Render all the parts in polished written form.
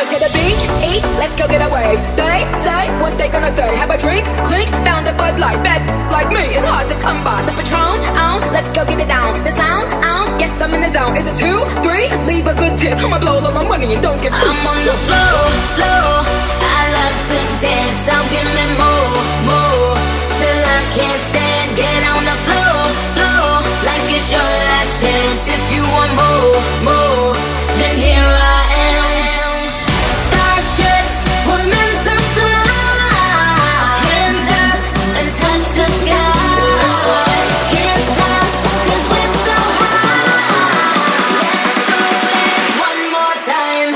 to the beach, each, let's go get a wave. They say what they gonna say. Have a drink, clink, found a Bud Light. Bad like me, it's hard to come by. The Patron, let's go get it down. The sound, yes, I'm in the zone. Is it 2, 3? Leave a good tip. I'ma blow all my money and don't get pushed. I'm on the floor, floor. I love to dance, so give me more, till I can't stand. Get on the floor, floor, like it's your last chance. If you want more, then here I am. Starships, we're meant to fly. Hands up and touch the sky. Can't stop, 'cause we're so high. Let's do this one more time.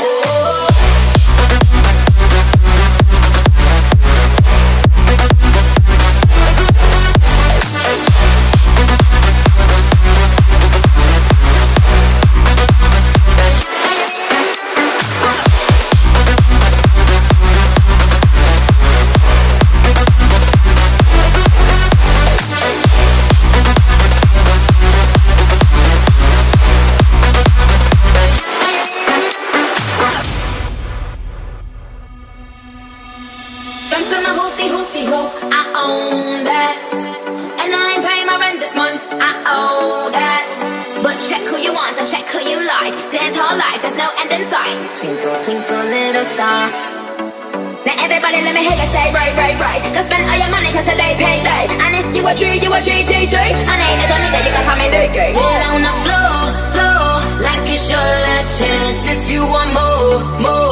Jump in my hoopty hoop, I own that. And I ain't paying my rent this month, I owe that. But check who you want and check who you like. Dance all life, there's no end in sight. Twinkle, twinkle, little star. Now everybody let me hear you say right, right, right. Go spend all your money 'cause today payday. And if you a G, you a G. My name is Onika, you can call me Nicki. Get on the floor, floor, like it's your last chance. If you want more,